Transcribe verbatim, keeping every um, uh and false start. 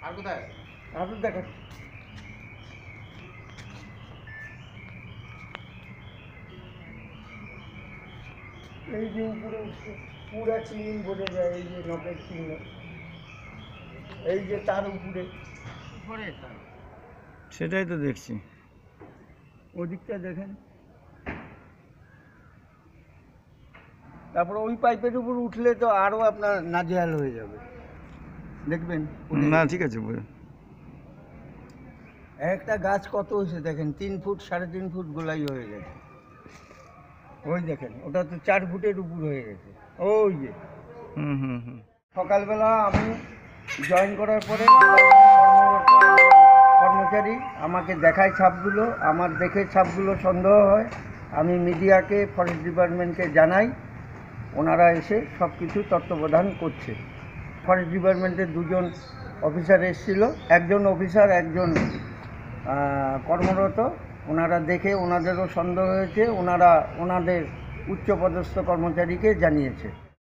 আর কোথায় আর দেখা এই যে উপরে পুরা চিন বোঝা যায়, এই যে নখের চিহ্ন, এই যে তার উপরে উপরে তার সেটাই তো দেখছি। ওদিকটা দেখেন। তারপরে ওই পাইপের উপর উঠলে তো আরও আপনার নাজেহাল হয়ে যাবে, দেখবেন। না ঠিক আছে বুঝে। একটা গাছ কত হয়েছে দেখেন, তিন ফুট সাড়ে তিন ফুট গোলাই হয়ে গেছে। ওই দেখেন, ওটা তো চার ফুটের উপর হয়ে গেছে। ওই যে হুম হুম হুম সকালবেলা আমি জয়েন করার পরে কর্মচারী আমাকে দেখায় ছাপগুলো, আমার দেখে ছাপগুলো সন্দেহ হয়, আমি মিডিয়াকে ফরেস্ট ডিপার্টমেন্টকে জানাই, ওনারা এসে সব কিছু তত্ত্বাবধান করছে। ফরেস্ট ডিপার্টমেন্টের দুজন অফিসার এসেছিল, একজন অফিসার একজন কর্মরত, ওনারা দেখে ওনাদেরও সন্দেহ হয়েছে, ওনারা ওনাদের উচ্চপদস্থ কর্মচারীকে জানিয়েছে।